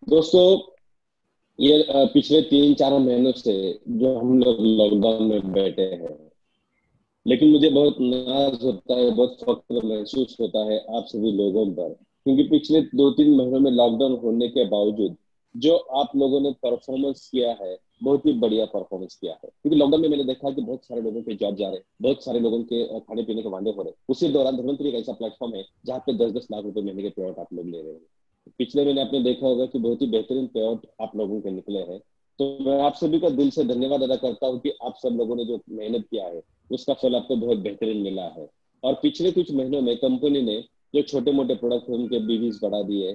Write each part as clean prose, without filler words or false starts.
दोस्तों, ये पिछले 3-4 महीनों से जो हम लोग लॉकडाउन में बैठे हैं, लेकिन मुझे बहुत नाज होता है, बहुत फख्र महसूस होता है आप सभी लोगों पर, क्योंकि पिछले 2-3 महीनों में लॉकडाउन होने के बावजूद जो आप लोगों ने परफॉर्मेंस किया है, बहुत ही बढ़िया परफॉर्मेंस किया है। क्योंकि लॉकडाउन में मैंने देखा कि बहुत सारे लोगों के जॉब जा रहे हैं, बहुत सारे लोगों के खाने पीने के वांदे हो रहे हैं। उसी दौरान धनवंतरी एक ऐसा प्लेटफॉर्म है जहाँ पे 10-10 लाख रुपए महीने के पे आउट आप लोग ले रहे हैं। पिछले महीने आपने देखा होगा कि बहुत ही बेहतरीन पे आउट आप लोगों के निकले हैं। तो मैं आप सभी का दिल से धन्यवाद अदा करता हूँ कि आप सब लोगों ने जो मेहनत किया है उसका फल आपको बहुत बेहतरीन मिला है। और पिछले कुछ महीनों में कंपनी ने जो छोटे मोटे प्रोडक्ट थे उनके बीवीज बढ़ा दिए,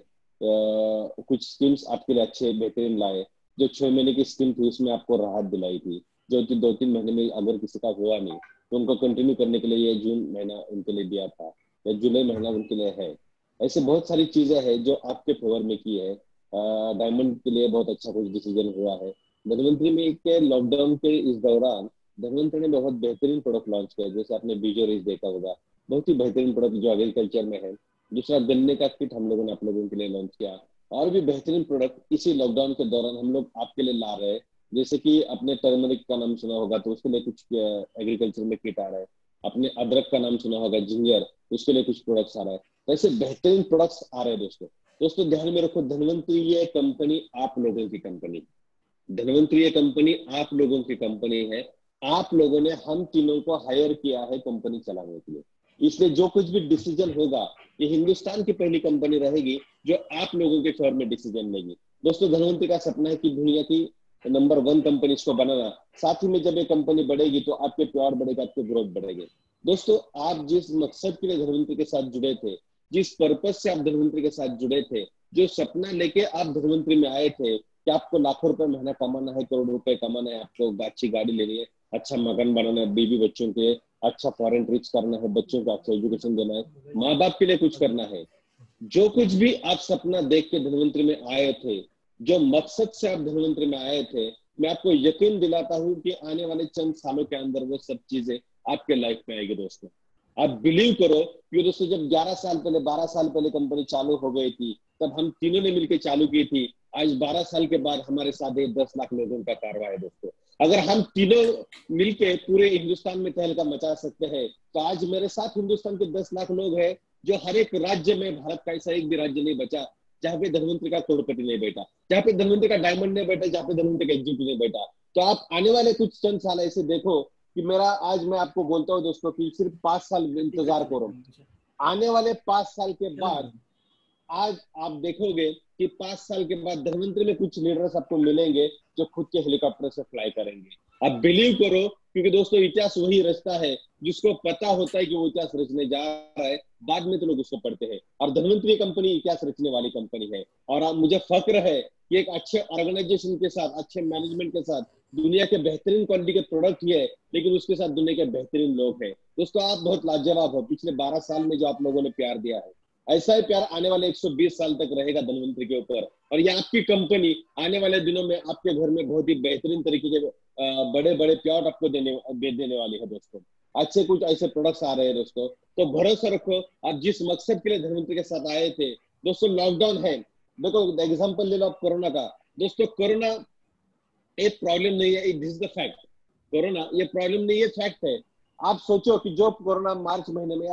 कुछ स्कीम्स आपके लिए अच्छे बेहतरीन लाए। जो 6 महीने की स्कीम थी उसमें आपको राहत दिलाई थी, जो कि 2-3 महीने में अगर किसी का हुआ नहीं तो उनको कंटिन्यू करने के लिए ये जून महीना उनके लिए दिया था, या जुलाई महीना उनके लिए है। ऐसे बहुत सारी चीजें हैं जो आपके फेवर में की है। डायमंड के लिए बहुत अच्छा कुछ डिसीजन हुआ है। धनवंतरी में के लॉकडाउन के इस दौरान धनवंतरी ने बहुत बेहतरीन प्रोडक्ट लॉन्च किया, जैसे आपने बीजो रिच देखा होगा, बहुत ही बेहतरीन प्रोडक्ट जो एग्रीकल्चर में है। दूसरा, गन्ने का किट हम लोगों ने आप लोगों के लिए लॉन्च किया। और भी बेहतरीन प्रोडक्ट इसी लॉकडाउन के दौरान हम लोग आपके लिए ला रहे हैं। जैसे कि आपने टर्मरिक का नाम सुना होगा, तो उसके लिए कुछ एग्रीकल्चर में किट आ रहा है। आपने अदरक का नाम सुना होगा, जिंजर, उसके लिए कुछ प्रोडक्ट्स आ रहा है। तो ऐसे बेहतरीन प्रोडक्ट्स आ रहे हैं दोस्तों। दोस्तों, ध्यान में रखो, धनवंतरी ये कंपनी आप लोगों की कंपनी, धनवंतरी ये कंपनी आप लोगों की कंपनी है। आप लोगों ने हम तीनों को हायर किया है कंपनी चलाने के लिए, इसलिए जो कुछ भी डिसीजन होगा, ये हिंदुस्तान की पहली कंपनी रहेगी जो आप लोगों के फेवर में डिसीजन लेगी। दोस्तों, धनवंतरी का सपना है कि दुनिया की नंबर 1 कंपनी इसको बनाना। साथ ही में जब ये कंपनी बढ़ेगी तो आपके प्यार बढ़ेगा, आपके ग्रोथ बढ़ेगी। दोस्तों, आप जिस मकसद के लिए धनवंतरी के साथ जुड़े थे, जिस पर्पज से आप धनवंतरी के साथ जुड़े थे, जो सपना लेके आप धनवंतरी में आए थे कि आपको लाखों रुपए महीना कमाना है, करोड़ रुपए कमाना है, आपको अच्छी गाड़ी लेनी है, अच्छा मकान बनाना है, बीवी बच्चों के अच्छा फॉरेन ट्रिप्स करना है, बच्चों को अच्छा एजुकेशन देना है, माँ बाप के लिए कुछ करना है। जो कुछ भी आप सपना देख के धनवंतरी में आए थे, जो मकसद से आप धनवंतरी में आए थे, मैं आपको यकीन दिलाता हूं कि आने वाले चंद सालों के अंदर वो सब चीजें आपके लाइफ में आएगी दोस्तों। आप बिलीव करो कि दोस्तों, जब 11 साल पहले 12 साल पहले कंपनी चालू हो गई थी, तब हम तीनों ने मिलकर चालू की थी। आज 12 साल के बाद हमारे साथ 10 लाख लोगों का कारवां है दोस्तों। अगर हम तीनों मिलके पूरे हिंदुस्तान में तहलका मचा सकते हैं, तो आज मेरे साथ हिंदुस्तान के 10 लाख लोग हैं, जो हर एक राज्य में, भारत का ऐसा एक भी राज्य नहीं बचा जहाँ पे धनवंतरी का करोड़पति नहीं बैठा, जहाँ पे धनवंतरी का डायमंड नहीं बैठा, जहाँ पे धनवंतरी का एग्जीक्यूटिव नहीं बैठा। तो आप आने वाले कुछ चंद साल ऐसे देखो कि मेरा, आज मैं आपको बोलता हूँ दोस्तों कि सिर्फ 5 साल इंतजार करो। आने वाले 5 साल के बाद, आज आप देखोगे कि 5 साल के बाद धनवंतरी में कुछ लीडर्स आपको मिलेंगे जो खुद के हेलीकॉप्टर से फ्लाई करेंगे। आप बिलीव करो, क्योंकि दोस्तों इतिहास वही रचता है जिसको पता होता है कि वो इतिहास रचने जा रहा है, बाद में तो लोग उसको पढ़ते हैं। और धनवंतरी कंपनी इतिहास रचने वाली कंपनी है। और अब मुझे फक्र है कि एक अच्छे ऑर्गेनाइजेशन के साथ, अच्छे मैनेजमेंट के साथ, दुनिया के बेहतरीन क्वालिटी के प्रोडक्ट ही है, लेकिन उसके साथ दुनिया के बेहतरीन लोग हैं। दोस्तों, आप बहुत लाजवाब हो। पिछले 12 साल में जो आप लोगों ने प्यार दिया है, ऐसा ही प्यार आने वाले 120 साल तक रहेगा धनवंतरी के ऊपर। और ये आपकी कंपनी आने वाले दिनों में आपके घर में बहुत ही बेहतरीन तरीके के बड़े बड़े प्लॉट आपको देने वाली है दोस्तों। अच्छे कुछ ऐसे प्रोडक्ट्स आ रहे हैं दोस्तों। तो भरोसा रखो, आप जिस मकसद के लिए धनवंतरी के साथ आए थे। दोस्तों, लॉकडाउन है, देखो एग्जाम्पल ले लो आप कोरोना का। दोस्तों, कोरोना एक प्रॉब्लम नहीं है, this is the fact. Corona ये प्रॉब्लम नहीं है, फैक्ट है। आप सोचो कि जो कोरोना मार्च महीने में या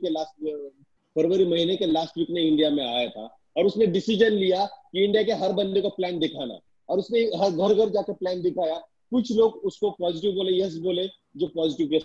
फरवरी महीने के लास्ट वीक में इंडिया में आया था, और उसने डिसीजन लिया कि इंडिया के हर बंदे को प्लान दिखाना, और उसने हर घर घर जाकर प्लान दिखाया। कुछ लोग उसको पॉजिटिव बोले, यस बोले, जो पॉजिटिव,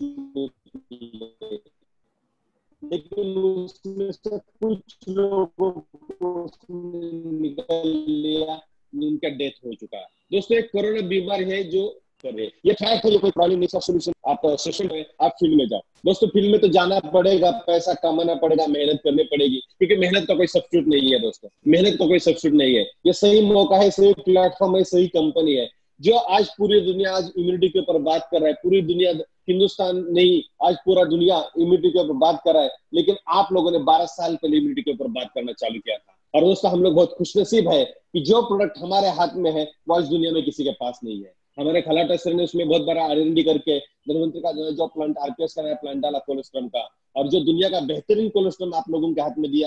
लेकिन उसमें से कुछ लोगों को निकल लिया, उनका डेथ हो चुका है। दोस्तों, एक कोरोना बीमारी है जो कर रहे, ये फैक्ट है, ये कोई प्रॉब्लम नहीं। सोल्यूशन आप सोशल में, आप फील्ड में जाओ दोस्तों। फील्ड में तो जाना पड़ेगा, पैसा कमाना पड़ेगा, मेहनत करनी पड़ेगी, क्योंकि मेहनत का कोई सब्स्टिट्यूट नहीं है दोस्तों। मेहनत का कोई सब्स्टिट्यूट नहीं है। ये सही मौका है, सही प्लेटफॉर्म है, सही कंपनी है जो आज पूरी दुनिया आज इम्यूनिटी के ऊपर बात कर रहा है। पूरी दुनिया, हिंदुस्तान नहीं, आज पूरा दुनिया इम्यूनिटी के ऊपर बात कर रहा है। लेकिन आप लोगों ने 12 साल पहले इम्यूनिटी के ऊपर बात करना चालू किया था। और दोस्तों, हम लोग बहुत खुशनसीब है कि जो प्रोडक्ट हमारे हाथ में है वो आज दुनिया में किसी के पास नहीं है। हमारे खलाटा सर ने उसमें बहुत बड़ा R&D करके धनवंतरी का जो प्लांट, RPS का नया प्लांट डाला कोलेस्ट्रॉम का, और जो दुनिया का बेहतरीन कोलेस्ट्रॉम आप लोगों के हाथ में दिया है,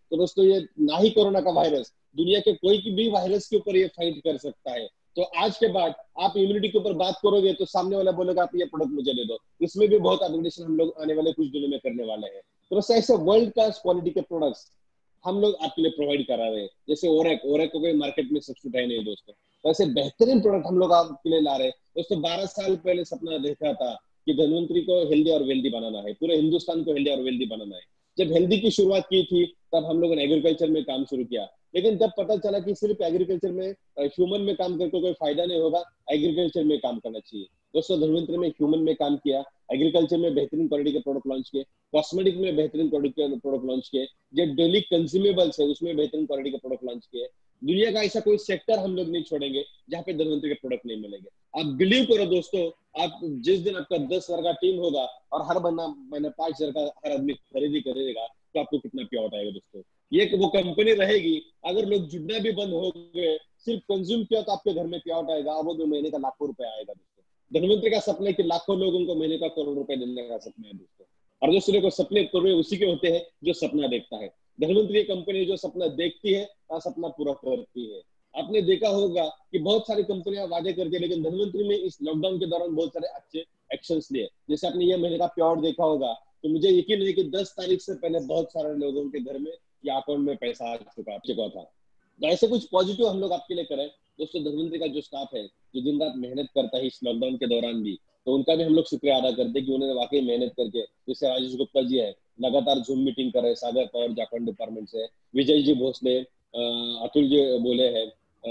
तो दोस्तों ये ना ही कोरोना का वायरस, दुनिया के कोई भी वायरस के ऊपर ये फाइट कर सकता है। तो आज के बाद आप इम्यूनिटी के ऊपर बात करोगे तो सामने वाला बोलेगा आप ये प्रोडक्ट मुझे दे दो। इसमें भी बहुत अपग्रेडेशन हम लोग आने वाले कुछ दिनों में करने वाले हैं। तो ऐसे वर्ल्ड क्लास क्वालिटी के प्रोडक्ट्स हम लोग आपके लिए प्रोवाइड करा रहे हैं। जैसे ओरेक ओरेक को कोई मार्केट में सब्सिट्यूट है नहीं दोस्तों, तो ऐसे बेहतरीन प्रोडक्ट हम लोग आपके लिए ला रहे हैं दोस्तों। 12 साल पहले सपना देखा था कि धनवंतरी को हेल्दी और वेल्दी बनाना है, पूरे हिंदुस्तान को हेल्दी और वेल्दी बनाना है। जब हेल्दी की शुरुआत की थी तब हम लोगों ने एग्रीकल्चर में काम शुरू किया, लेकिन जब पता चला कि सिर्फ एग्रीकल्चर में ह्यूमन में काम करके कोई फायदा नहीं होगा, एग्रीकल्चर में काम करना चाहिए दोस्तों। धनवंतरी में ह्यूमन में काम किया, एग्रीकल्चर में बेहतरीन क्वालिटी के प्रोडक्ट लॉन्च किए, कॉस्मेटिक में बेहतरीन प्रोडक्ट लॉन्च किए, जो डेली कंज्यूमेबल्स है उसमें बेहतरीन क्वालिटी के प्रोडक्ट लॉन्च किए। दुनिया का ऐसा कोई सेक्टर हम लोग नहीं छोड़ेंगे जहाँ पे धनवंतरी के प्रोडक्ट नहीं मिलेंगे। आप बिलीव करो दोस्तों, आप जिस दिन आपका 10,000 का टीम होगा और हर महीना 5,000 का हर आदमी खरीदी करेगा, तो आपको कितना पे आउट आएगा दोस्तों। ये वो कंपनी रहेगी, अगर लोग जुड़ना भी बंद हो गए, सिर्फ कंज्यूम किया तो आपके घर में पे आउट आएगा, वो 2 महीने का लाखों रुपए आएगा दोस्तों। धनवंतरी का सपना है कि लाखों लोगों को महीने का करोड़ रुपए देने का सपना है दोस्तों। और दोस्तों को सपने पूरे उसी के होते हैं जो सपना देखता है। धनवंतरी कंपनी जो सपना देखती है और सपना पूरा करती है। आपने देखा होगा कि बहुत सारी कंपनियां वादे करती है, लेकिन धनवंतरी में इस लॉकडाउन के दौरान बहुत सारे अच्छे एक्शंस लिए। जैसे आपने ये महीने का पे आउट देखा होगा, तो मुझे यकीन नहीं कि 10 तारीख से पहले बहुत सारे लोगों के घर में या अकाउंट में पैसा आ चुका था। तो ऐसे कुछ पॉजिटिव हम लोग आपके लिए करें दोस्तों। धनवंतरी का जो स्टाफ है जो दिन रात मेहनत करता है इस लॉकडाउन के दौरान भी, तो उनका भी हम लोग शुक्रिया अदा करते हैं कि उन्होंने वाकई मेहनत करके, जैसे राजेश गुप्ता जी है लगातार जूम मीटिंग कर रहे हैं सागर पावर झारखंड डिपार्टमेंट से, विजय जी भोसले, अतुल जी बोले हैं,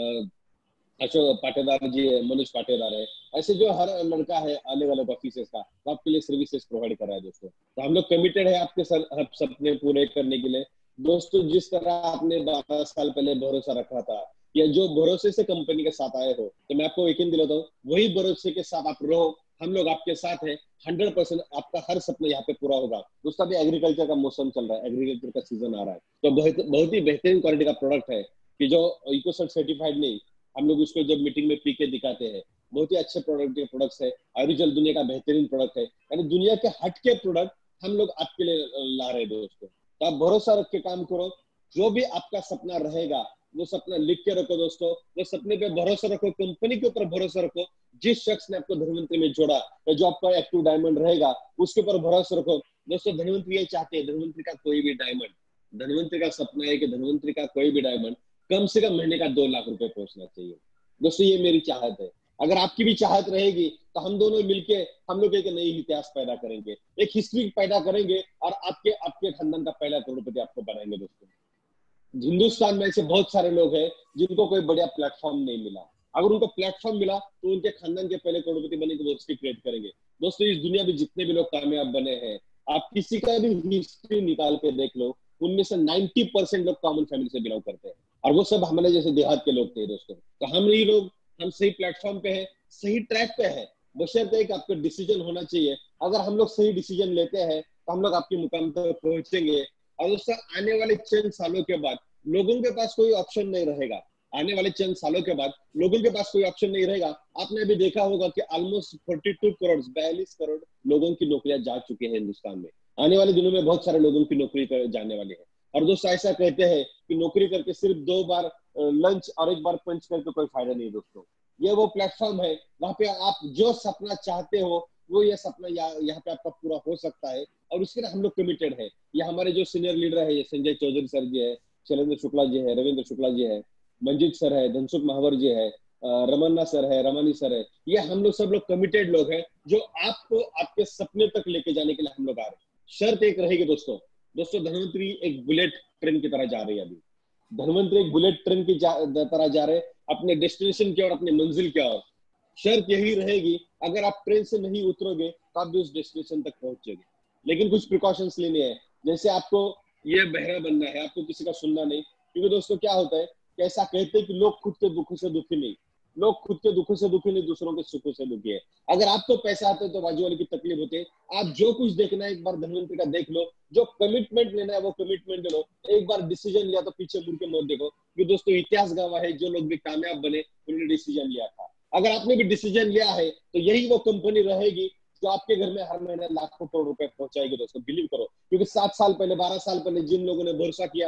अशोक पाटेदार जी है, मनोज पाटेदार है, ऐसे जो हर लड़का है आने वाले ऑफिसर्स का, तो आपके लिए सर्विसेज प्रोवाइड कर रहा है दोस्तों। तो हम लोग कमिटेड है आपके सपने पूरे करने के लिए दोस्तों। जिस तरह आपने 12 साल पहले भरोसा रखा था, या जो भरोसे से कंपनी के साथ आए हो, तो मैं आपको यकीन दिलाता हूँ वही भरोसे के साथ आप रहो, हम लोग आपके साथ हैं। 100% आपका हर सपना यहाँ पे पूरा होगा दोस्तों। अभी एग्रीकल्चर का मौसम चल रहा है, एग्रीकल्चर का सीजन आ रहा है, तो बहुत ही बेहतरीन क्वालिटी का प्रोडक्ट है कि जो इकोसर्ट सर्टिफाइड नहीं, हम लोग उसको जब मीटिंग में पी के दिखाते हैं, बहुत ही अच्छे प्रोडक्ट्स है। ऑरिजिनल दुनिया का बेहतरीन प्रोडक्ट है, यानी दुनिया के हट के प्रोडक्ट हम लोग आपके लिए ला रहे हैं दोस्तों। तो आप भरोसा रख के काम करो, जो भी आपका सपना रहेगा वो सपना लिख के रखो दोस्तों। वो सपने पे भरोसा रखो, कंपनी के ऊपर भरोसा रखो, जिस शख्स ने आपको धनवंतरी में जोड़ा या जो आपका एक्टिव डायमंड रहेगा उसके ऊपर भरोसा रखो दोस्तों। धनवंतरी ये चाहते हैं, धनवंतरी का कोई भी डायमंड, धनवंतरी का सपना है कि धनवंतरी का कोई भी डायमंड कम से कम महीने का 2 लाख रुपए पहुंचना चाहिए दोस्तों। ये मेरी चाहत है, अगर आपकी भी चाहत रहेगी तो हम दोनों मिलके हम लोग एक नई इतिहास पैदा करेंगे, एक हिस्ट्री पैदा करेंगे और आपके आपके खानदान का पहला करोड़पति आपको बनाएंगे दोस्तों। हिंदुस्तान में ऐसे बहुत सारे लोग हैं जिनको कोई बढ़िया प्लेटफॉर्म नहीं मिला, अगर उनको प्लेटफॉर्म मिला तो उनके खानदान के पहले करोड़पति बने के वो हिस्ट्री क्रिएट करेंगे दोस्तों। इस दुनिया में जितने भी लोग कामयाब बने हैं, आप किसी का भी हिस्ट्री निकाल के देख लो, उनमें से 90% लोग कॉमन फैमिली से बिलोंग करते हैं, और वो सब हमारे जैसे देहात के लोग थे दोस्तों। तो हम ये लोग, हम सही प्लेटफॉर्म पे हैं, सही ट्रैक पे है, बशर्ते कि आपका डिसीजन होना चाहिए। अगर हम लोग सही डिसीजन लेते हैं तो हम लोग आपके मुकाम तक पहुंचेंगे। और दोस्तों आने वाले चंद सालों के बाद लोगों के पास कोई ऑप्शन नहीं रहेगा, आने वाले चंद सालों के बाद लोगों के पास कोई ऑप्शन नहीं रहेगा। आपने अभी देखा होगा कि ऑलमोस्ट 42 करोड़ 42 करोड़ लोगों की नौकरियां जा चुकी है हिंदुस्तान में। आने वाले दिनों में बहुत सारे लोगों की नौकरी जाने वाली है। और दोस्तों ऐसा कहते हैं कि नौकरी करके सिर्फ 2 बार लंच और 1 बार पंच करके कोई फायदा नहीं दोस्तों। ये वो प्लेटफॉर्म है वहां पे आप जो सपना चाहते हो वो ये सपना यहाँ पे आपका पूरा हो सकता है, और उसके लिए हम लोग कमिटेड है। ये हमारे जो सीनियर लीडर है, ये संजय चौधरी सर जी है, शैलेंद्र शुक्ला जी है, रविंद्र शुक्ला जी है, मंजीत सर है, धनसुख महावर जी है, रमन्ना सर है, रमानी सर है, ये हम लोग सब लोग कमिटेड लोग हैं जो आपको आपके सपने तक लेके जाने के लिए हम लोग आ रहे हैं। शर्त एक रहेगी दोस्तों, धनवंतरी एक बुलेट ट्रेन की तरह जा रही है। अभी धनवंतरी एक बुलेट ट्रेन की तरह जा रहे हैं अपने डेस्टिनेशन की ओर, अपने मंजिल की ओर। शर्त यही रहेगी, अगर आप ट्रेन से नहीं उतरोगे तो आप भी उस डेस्टिनेशन तक पहुंचोगे, लेकिन कुछ प्रिकॉशंस लेने हैं। जैसे आपको ये बहरा बनना है, आपको किसी का सुनना नहीं, क्योंकि दोस्तों क्या होता है कि ऐसा कहते हैं कि लोग खुद के दुखों से दुखी नहीं, लोग खुद के दुखों से दुखी नहीं, दूसरों के सुखों से दुखी है। अगर आपको पैसा आता है तो बाजू वाले की तकलीफ होती है। आप जो कुछ देखना है एक बार धनवंतरी का देख लो, जो कमिटमेंट लेना है वो कमिटमेंट ले लो। एक बार डिसीजन लिया तो पीछे मुड़ के मत देखो, क्योंकि दोस्तों इतिहास गवाह है जो लोग भी कामयाब बने उन्होंने डिसीजन लिया था। अगर आपने भी डिसीजन लिया है तो यही वो कंपनी रहेगी जो आपके घर में हर महीने लाखों करोड़ रुपए पहुंचाएगी दोस्तों, बिलीव करो। क्योंकि 7 साल पहले 12 साल पहले जिन लोगों ने भरोसा किया था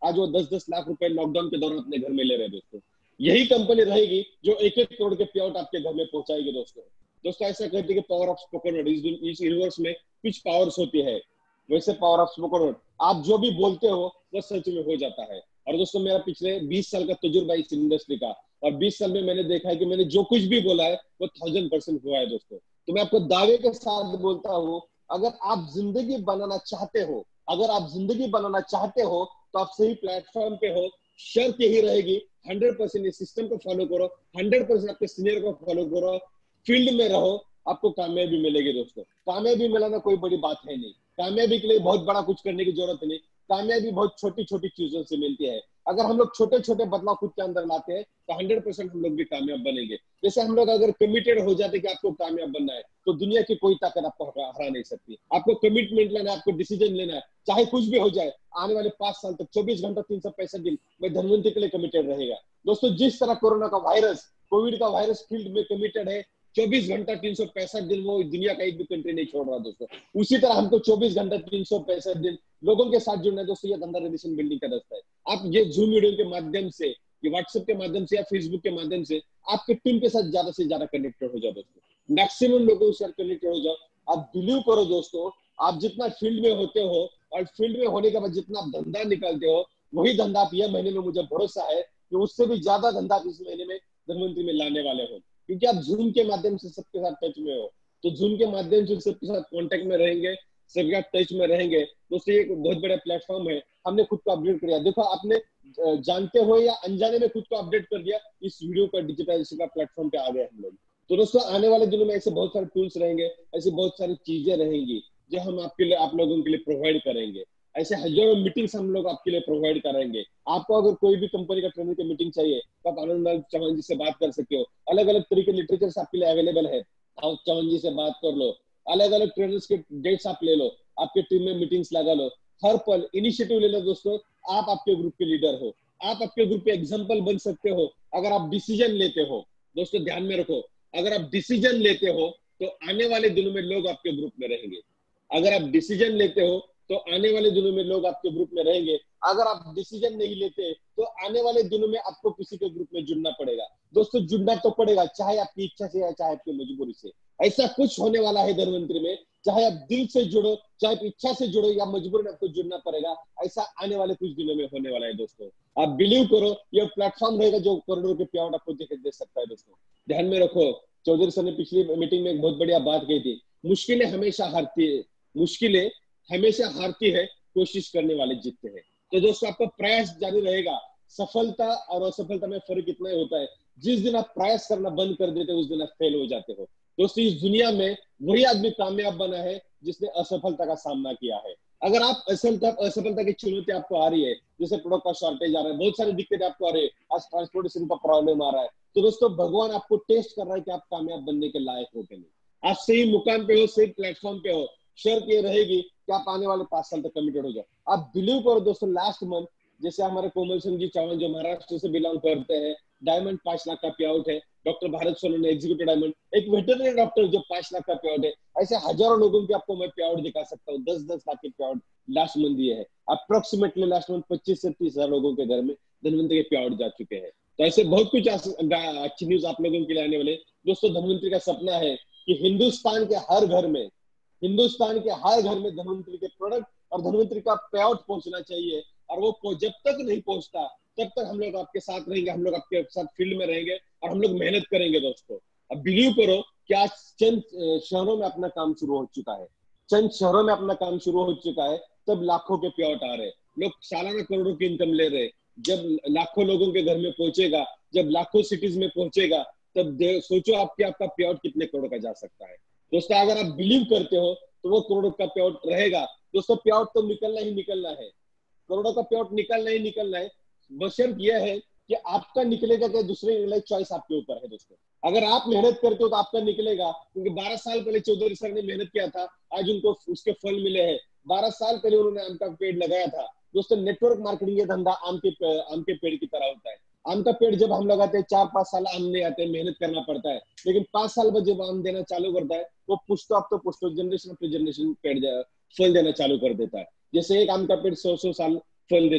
आज वो 10-10 लाख रुपए लॉकडाउन के दौरान अपने घर में ले रहे हैं दोस्तों। यही कंपनी रहेगी जो 1-1 करोड़ के पे आउट आपके घर में पहुंचाएगी दोस्तों। दोस्तों ऐसा कहते हैं कि पावर ऑफ स्पोकन वर्ड, इस यूनिवर्स में कुछ पावर्स होती है, वैसे पावर ऑफ स्पोकन वर्ड, आप जो भी बोलते हो वो सच में हो जाता है। और दोस्तों मेरा पिछले 20 साल का तजुर्बा इस इंडस्ट्री का, और 20 साल में मैंने देखा है कि मैंने जो कुछ भी बोला है वो 1000% हुआ है दोस्तों। तो मैं आपको दावे के साथ बोलता हूँ, अगर आप जिंदगी बनाना चाहते हो, अगर आप जिंदगी बनाना चाहते हो तो आप सही प्लेटफॉर्म पे हो। शर्त यही रहेगी 100% इस सिस्टम को फॉलो करो, 100% आपके सीनियर को फॉलो करो, फील्ड में रहो, आपको कामयाबी मिलेगी दोस्तों। कामयाबी मिलाना कोई बड़ी बात है नहीं, कामयाबी के लिए बहुत बड़ा कुछ करने की जरूरत नहीं, कामयाबी बहुत छोटी छोटी चीजों से मिलती है। अगर हम लोग छोटे छोटे बदलाव खुद के अंदर लाते हैं तो 100% हम लोग भी कामयाब बनेंगे। जैसे हम लोग अगर कमिटेड हो जाते कि आपको कामयाब बनना है तो दुनिया की कोई ताकत आपको हरा नहीं सकती। आपको कमिटमेंट लेना है, आपको डिसीजन लेना है, चाहे कुछ भी हो जाए। आने वाले 5 साल तक 24 घंटा 365 दिन मैं धनवंतरी के लिए कमिटेड रहेगा दोस्तों। जिस तरह कोरोना का वायरस, कोविड का वायरस फील्ड में कमिटेड है, 24 घंटा 365 दिन वो दुनिया का एक भी कंट्री नहीं छोड़ रहा दोस्तों, उसी तरह हमको 24 घंटा 365 दिन लोगों के साथ जुड़ना है दोस्तों। ये धंधा रिलेशन बिल्डिंग का रास्ता है। आप ये जूम वीडियो के माध्यम से, ये व्हाट्सएप के माध्यम से या फेसबुक के माध्यम से आपके टीम के साथ ज्यादा से ज्यादा कनेक्टेड हो जाओ दोस्तों, मैक्सिमम लोगों के साथ कनेक्टेड हो जाओ। आप बिलीव करो दोस्तों, आप जितना फील्ड में होते हो और फील्ड में होने के बाद जितना आप धंधा निकालते हो, वही धंधा आप यह महीने में, मुझे भरोसा है कि उससे भी ज्यादा धंधा आप इस महीने में धनवंतरी में लाने वाले हो। क्योंकि आप जूम के माध्यम से सबके साथ टच में हो, तो जूम के माध्यम से सबके साथ कांटेक्ट में रहेंगे, सबके साथ टच में रहेंगे दोस्तों। ये एक बहुत बड़ा प्लेटफॉर्म है, हमने खुद को अपडेट कर दिया। देखो आपने जानते हो या अनजाने में खुद को अपडेट कर दिया, इस वीडियो का डिजिटाइजेशन का प्लेटफॉर्म पे आ गए हम लोग। तो दोस्तों आने वाले दिनों में ऐसे बहुत सारे टूल्स रहेंगे, ऐसी बहुत सारी चीजें रहेंगी जो हम आपके लिए, आप लोगों के लिए प्रोवाइड करेंगे। ऐसे हजारों मीटिंग्स हम लोग आपके लिए प्रोवाइड करेंगे। आपको अगर कोई भी कंपनी का ट्रेनिंग की मीटिंग चाहिए तो आप आनंद लाल चौहान जी से बात कर सकते हो। अलग अलग तरीके के लिटरेचर आपके लिए अवेलेबल है, आप चौहान जी से बात कर लो। अलग अलग ट्रेनर्स के डेट्स आप ले लो, आपके टीम में मीटिंग्स लगा लो, हर पल इनिशिएटिव ले लो दोस्तों। आप आपके ग्रुप के लीडर हो, आप आपके ग्रुप के एग्जाम्पल बन सकते हो अगर आप डिसीजन लेते हो। दोस्तों ध्यान में रखो, अगर आप डिसीजन लेते हो तो आने वाले दिनों में लोग आपके ग्रुप में रहेंगे। अगर आप डिसीजन लेते हो तो आने वाले दिनों में लोग आपके ग्रुप में रहेंगे। अगर आप डिसीजन नहीं लेते तो आने वाले दिनों में आपको किसी के ग्रुप में जुड़ना पड़ेगा दोस्तों। जुड़ना तो पड़ेगा, चाहे आपकी इच्छा से या चाहे आपकी मजबूरी से। ऐसा कुछ होने वाला है धनवंतरी में, चाहे आप दिल से जुड़ो, चाहे आप इच्छा से जुड़ो या मजबूरी में आपको जुड़ना पड़ेगा। ऐसा आने वाले कुछ दिनों में होने वाला है दोस्तों। आप बिलीव करो, ये प्लेटफॉर्म रहेगा जो करोड़ों के पे आउट आपको दे सकता है दोस्तों। ध्यान में रखो, चौधरी सर ने पिछली मीटिंग में एक बहुत बढ़िया बात कही थी, मुश्किलें हमेशा हारती है, मुश्किलें हमेशा हारती है, कोशिश करने वाले जीतते हैं। तो दोस्तों आपका प्रयास जारी रहेगा। सफलता और असफलता में फर्क इतना ही होता है, जिस दिन आप प्रयास करना बंद कर देते हो उस दिन आप फेल हो जाते हो दोस्तों। इस दुनिया में वही आदमी कामयाब बना है जिसने असफलता का सामना किया है। अगर आप असफलता की चुनौती आपको आ रही है, जैसे प्रोडक्ट का शॉर्टेज आ रहा है, बहुत सारी दिक्कतें आपको आ रही है, आज ट्रांसपोर्टेशन का प्रॉब्लम आ रहा है, तो दोस्तों भगवान आपको टेस्ट कर रहा है कि आप कामयाब बनने के लायक हो कि नहीं। आप सही मुकाम पे हो, सही प्लेटफॉर्म पे हो। शर्त ये रहेगी कि आप आने वाले 5 साल तक कमिटेड हो जाओ। आप बिलीव करो दोस्तों, लास्ट मंथ जैसे हमारे कोमल सिंह जी चौहान जो महाराष्ट्र से बिलोंग करते हैं, डायमंड 5 लाख का पे आउट है। Doctor Bharat solar executive diamond, एक वेटरनरी डॉक्टर जो 5 लाख का पे आउट है। ऐसे हजारों लोगों के आपको मैं पे आउट दिखा सकता हूँ। 10-10 लाख के पे आउट लास्ट मंथ दिए है। अप्रोक्सीमेटली लास्ट मंथ 25 से 30 हजार लोगों के घर में धनवंतरी के पे आउट जा चुके हैं। तो ऐसे बहुत कुछ अच्छी न्यूज आप लोगों के लिए आने वाले दोस्तों। धनवंतरी का सपना है कि हिंदुस्तान के हर घर में, हिंदुस्तान के हर घर में धनवंतरी के प्रोडक्ट और धनवंतरी का पे आउट पहुंचना चाहिए। और वो जब तक नहीं पहुंचता तब तक हम लोग आपके साथ रहेंगे, हम लोग आपके साथ फील्ड में रहेंगे और हम लोग मेहनत करेंगे दोस्तों। अब बिलीव करो कि आज चंद शहरों में अपना काम शुरू हो चुका है, चंद शहरों में अपना काम शुरू हो चुका है, तब लाखों के पे आउट आ रहे, लोग सालाना करोड़ों की इनकम ले रहे। जब लाखों लोगों के घर में पहुंचेगा, जब लाखों सिटीज में पहुंचेगा, तब सोचो आपका पे आउट कितने करोड़ का जा सकता है दोस्तों। अगर आप बिलीव करते हो तो वो करोड़ों का पे आउट रहेगा दोस्तों। पे आउट तो निकलना ही निकलना है, करोड़ों का पे आउट निकलना ही निकलना है। बशर्त यह है कि आपका निकलेगा क्या दूसरे निकलेगा, चॉइस आपके ऊपर है दोस्तों। अगर आप मेहनत करते हो तो आपका निकलेगा, क्योंकि 12 साल पहले चौधरी सर ने मेहनत किया था, आज उनको उसके फल मिले हैं। 12 साल पहले उन्होंने आम का पेड़ लगाया था दोस्तों। नेटवर्क मार्केटिंग ये धंधा आम के पेड़ की तरह होता है। आम का पेड़ जब हम लगाते हैं 4-5 साल आम नहीं आते, मेहनत करना पड़ता है, लेकिन 5 साल बाद जब आम देना चालू करता है वो पुश्तो आप तो पुश्तो, जनरेशन ऑफ जनरेशन पेड़ फल देना चालू कर देता है। जैसे एक आम का पेड़ 100-100 साल फल देता है,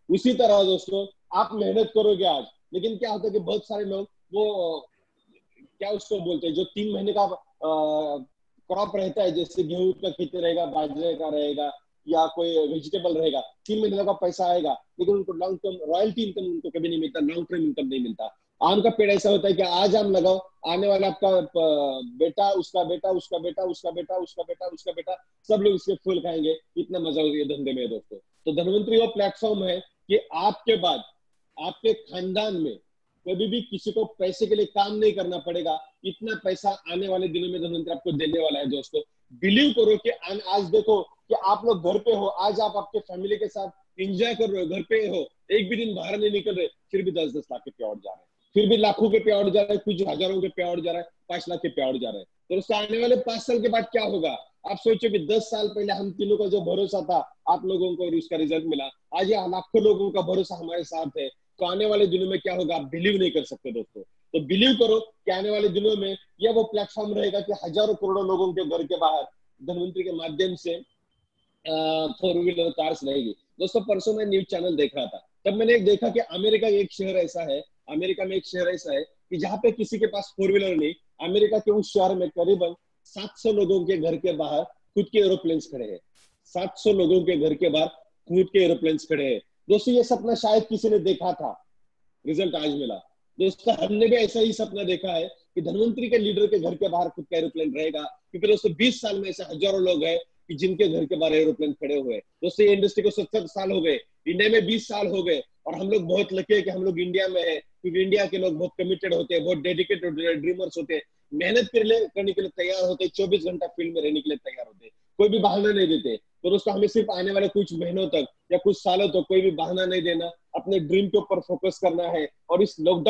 उसी तरह दोस्तों आप मेहनत करोगे आज, लेकिन क्या होता है कि बहुत सारे लोग वो क्या उसको बोलते हैं, जो 3 महीने का क्रॉप रहता है, जैसे गेहूं का खेती रहेगा, बाजरे का रहेगा या कोई वेजिटेबल रहेगा, 3 महीने का पैसा आएगा, लेकिन उनको लॉन्ग टर्म रॉयल्टी इनकम उनको कभी नहीं मिलता, लॉन्ग टर्म इनकम नहीं मिलता। आम का पेड़ ऐसा होता है कि आज आम लगाओ, आने वाला आपका बेटा, उसका बेटा, उसका बेटा, उसका बेटा, उसका बेटा, उसका बेटा, सब लोग इसके फूल खाएंगे। इतना मजा होगा ये धंधे में दोस्तों। तो धनवंतरी वो प्लेटफॉर्म है कि आपके बाद आपके खानदान में कभी भी किसी को पैसे के लिए काम नहीं करना पड़ेगा। इतना पैसा आने वाले दिनों में धनवंतरी आपको देने वाला है दोस्तों। बिलीव करो कि आज देखो कि आप लोग घर पे हो, आज आप आपके फैमिली के साथ एंजॉय कर रहे हो, घर पे हो, एक भी दिन बाहर नहीं निकल रहे, फिर भी 10-10 लाख के पे आउट जा रहे हैं, फिर भी लाखों के पे आउट जा रहे हैं, कुछ हजारों के पे आउट जा रहा है, 5 लाख के पे आउट जा रहे हैं। तो उससे आने वाले 5 साल के बाद क्या होगा? आप सोचो कि 10 साल पहले हम तीनों का जो भरोसा था आप लोगों को, उसका रिजल्ट मिला, आज ये लाखों लोगों का भरोसा हमारे साथ है। तो आने वाले दिनों में क्या होगा आप बिलीव नहीं कर सकते दोस्तों। तो बिलीव करो कि आने वाले दिनों में यह वो प्लेटफॉर्म रहेगा कि हजारों करोड़ों लोगों के घर के बाहर धनवंतरी के माध्यम से 4 व्हीलर कार्स रहेगी दोस्तों। परसों मैं न्यूज चैनल देख रहा था, तब मैंने एक देखा कि अमेरिका एक शहर ऐसा है, अमेरिका में एक शहर ऐसा है कि जहाँ पे किसी के पास 4 व्हीलर नहीं, अमेरिका के उस शहर में करीबन 700 लोगों के घर के बाहर खुद के एरोप्लेन्स खड़े हैं। 700 लोगों के घर के बाहर खुद के एरोप्लेन्स खड़े हैं दोस्तों। ये सपना शायद किसी ने देखा था, रिजल्ट आज मिला दोस्तों। हमने भी ऐसा ही सपना देखा है कि धनवंतरी के लीडर के घर के बाहर खुद का एरोप्लेन रहेगा, क्योंकि दोस्तों 20 साल में ऐसे हजारों लोग हैं कि जिनके घर के बाहर एरोप्लेन खड़े हुए हैं दोस्तों। ये इंडस्ट्री को 70 साल हो गए, इंडिया में 20 साल हो गए, और हम लोग बहुत लकी है कि हम लोग इंडिया में है, क्योंकि इंडिया के लोग बहुत कमिटेड होते हैं, बहुत डेडिकेटेड होते हैं, ड्रीमर्स होते हैं, मेहनत करने के लिए तैयार होते हैं, 24 घंटा फील्ड में रहने के लिए तैयार होते हैं, कोई भी बहाना नहीं देते। तो दोस्तों हमें सिर्फ आने वाले कुछ महीनों तक या कुछ सालों तक कोई भी बहाना नहीं देना, अपने ड्रीम के ऊपर फोकस करना है, और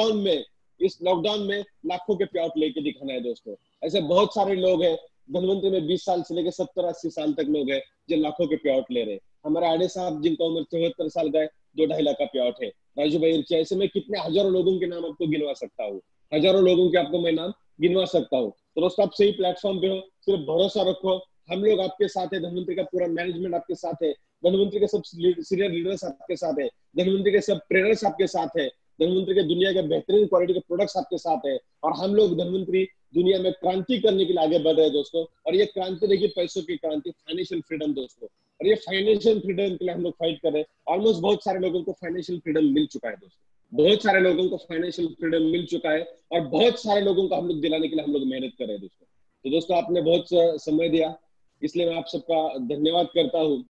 इस लॉकडाउन में लाखों के पे आउट लेके दिखाना है दोस्तों। ऐसे बहुत सारे लोग हैं धनवंतरी में, 20 साल से लेकर 70-80 साल तक लोग हैं जो लाखों के पे आउट ले रहे हैं। हमारे आड़े साहब जिनका उम्र 74 साल का है, 2-2.5 लाख का पे आउट है। राजू भाई इर्ची, ऐसे में कितने हजारों लोगों के नाम आपको गिनवा सकता हूँ, हजारों लोगों के आपको मैं नाम गिनवा सकता हूँ। तो दोस्तों आप सही प्लेटफॉर्म पे हो, सिर्फ भरोसा रखो, हम लोग आपके साथ है, धनवंतरी का पूरा मैनेजमेंट आपके साथ है, धनवंतरी के सब सीनियर लीडर्स आपके साथ है, धनवंतरी के सब ट्रेनर्स आपके साथ है, धनवंतरी के दुनिया के बेहतरीन क्वालिटी के प्रोडक्ट्स आपके साथ है, और हम लोग धनवंतरी दुनिया में क्रांति करने के लिए आगे बढ़ रहे हैं दोस्तों। और ये क्रांति देखिए पैसों की क्रांति, फाइनेंशियल फ्रीडम दोस्तों। और ये फाइनेंशियल फ्रीडम के लिए हम लोग फाइट कर रहे हैं। ऑलमोस्ट बहुत सारे लोगों को फाइनेंशियल फ्रीडम मिल चुका है दोस्तों, बहुत सारे लोगों को फाइनेंशियल फ्रीडम मिल चुका है, और बहुत सारे लोगों को हम लोग दिलाने के लिए हम लोग मेहनत कर रहे हैं दोस्तों। तो दोस्तों आपने बहुत समय दिया, इसलिए मैं आप सबका धन्यवाद करता हूँ।